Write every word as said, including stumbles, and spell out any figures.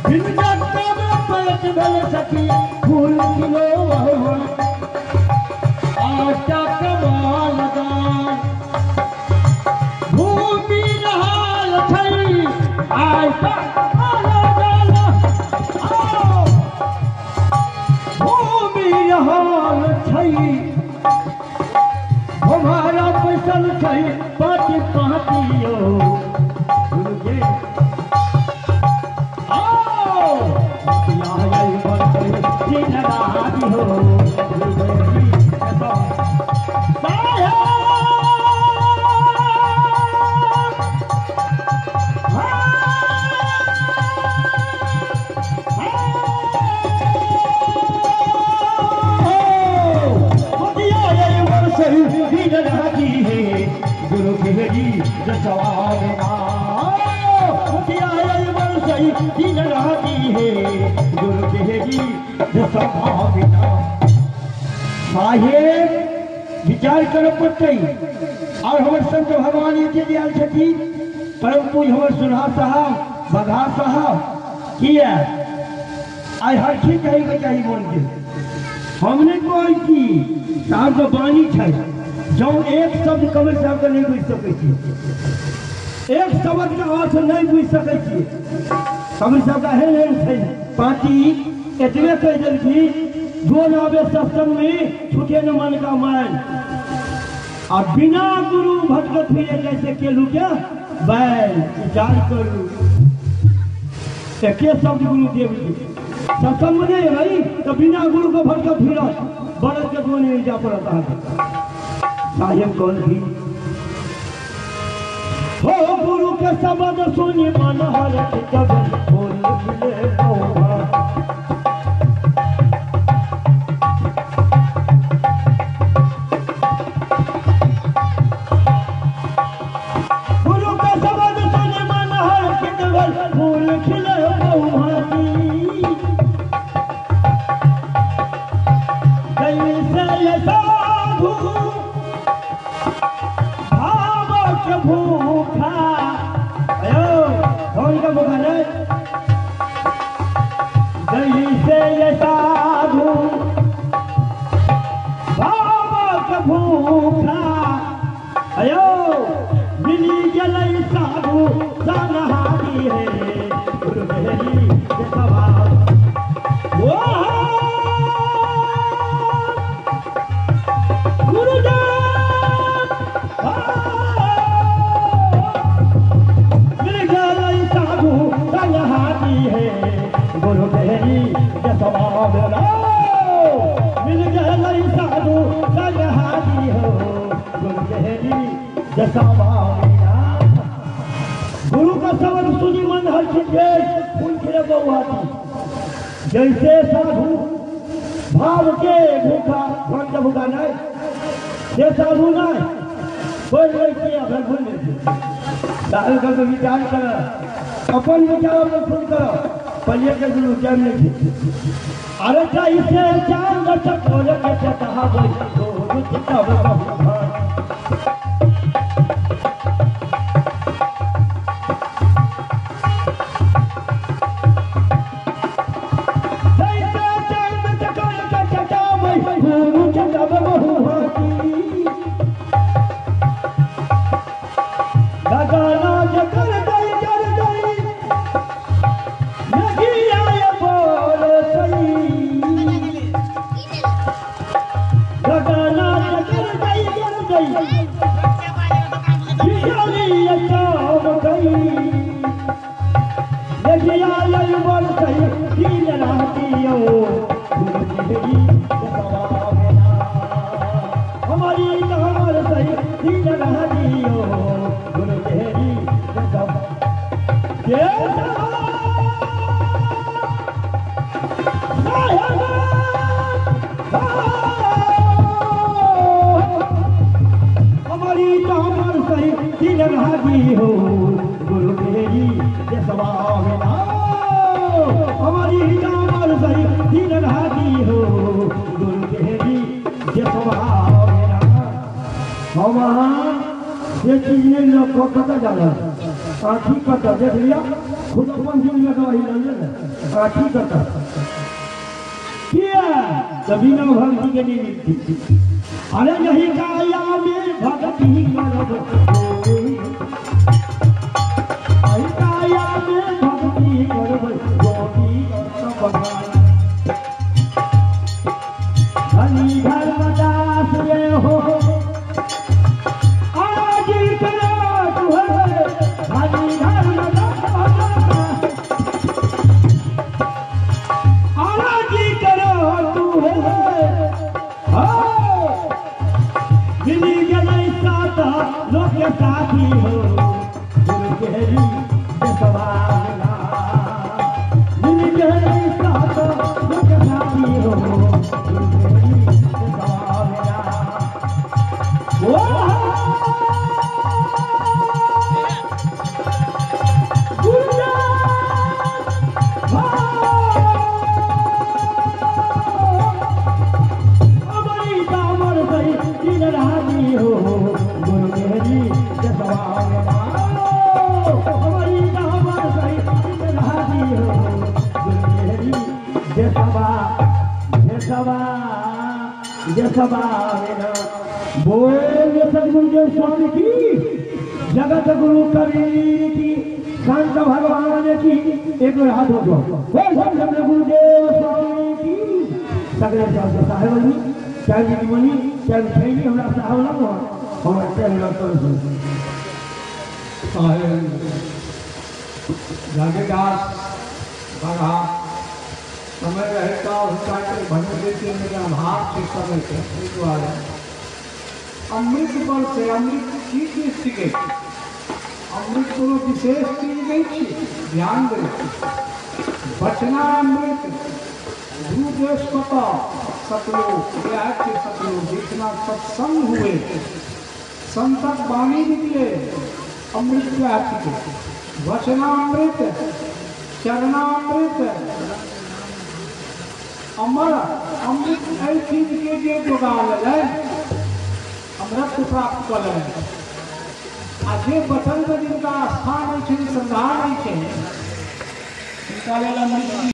सखी फूल किलो आटा कमाल भूमि नहाल थई आटा भूमि नहाल थई हमारा पैसल थई पाटी पाटियो गुरु बिहरी जवाब गुरु बिहरी साहेब विचार करो पड़ते और हमारे संत भगवान ये दियाल छथी परम पूज हमारे सुधा साहब बघा साहब किया आई हर चीज कही के चाहिए बोल के हमने कोई की साहब का बानी छै जो एक शब्द कमल साहब का नहीं बुझ सके छी एक शब्द का अर्थ नहीं बुझ सके छी कमल साहब का है है पार्टी एतवे कह दिल की जो नावे सत्संग में छूटे न मन का मान और बिना गुरु भटकत फिरे कैसे केलू क्या बैल विचार करू एक शब्द गुरु देव जी सत्संग में नहीं भाई तो बिना गुरु को भटकत फिरा बड़े के दो नहीं जा पड़ता है साहेब कौन भी हो गुरु के शब्द सुनी मन हर जब बोल मिले गुरु के शब्द सुनी मन हर जब बोल खिले भूखा अयो कौन का भूखा है दही से ये साधु बाबा का भूखा अयो मिली गई साधु सानहारी है गुरु बिहरी के सवाल वो गुरु बिहरी के सवाब मिल गई साधु संगहारी हो गुरु बिहरी के सवाब गुरु का शब्द सुनी मन हर फूल खिले बहुआती जैसे साधु भाव के भूखा कौन का भूखा नहीं ये साधु नहीं कोई नहीं किया घर भूल नहीं का विचार कर अपन विचार में फूल करो पलिए के गुरु क्या नहीं अरे कैसे चांद चकोर के चढ़ा गई तो चिता बता हो गुरु बिहरी के सवाब हमारी जान सही दिन राती हो गुरु बिहरी के सवाब हम ये चीज लोग को पता चला आखिर पता देख लिया। खुद अपन जुड़ लगा वही रंजन आ ठीक करता किया कभी ना भक्ति के नहीं मिलती। अरे यही काया में भक्ति करब आई काया में भक्ति करब जोगी सब धनी धर्मदास रे हो आज करो तू है धनी धर्मदास आज करो तू है मिली गई साथ लोग के साथी हो गुरु केरी के सवाला मिली गई साथ लोग के साथी हो गुरु केरी के सवाला वो बोल सदगुरुदेव स्वामी की जगत गुरु कबीर की संत भगवान की एक हाथ हो बोल गुरुदेव स्वामी की सगले साहेब चाहे मनी चाहे हमारा साहब लग जागेदास बड़ा समय रहता उनका भंडे के मेरा भाग से समय के द्वारा अमृत बल से अमृत की दृष्टि के अमृत को विशेष चीज नहीं थी ध्यान दे बचना अमृत भूदेश पता सतलोक सतलोक जितना सत्संग हुए संतक वाणी निकले अमृत व्याप्ति के वचना अमृत चरणामृत अमर अमृत ऐसी के लिए जोगाल है अमृत प्राप्त कर ले आगे बचन जिनका स्थान है श्रद्धा नहीं है निकाले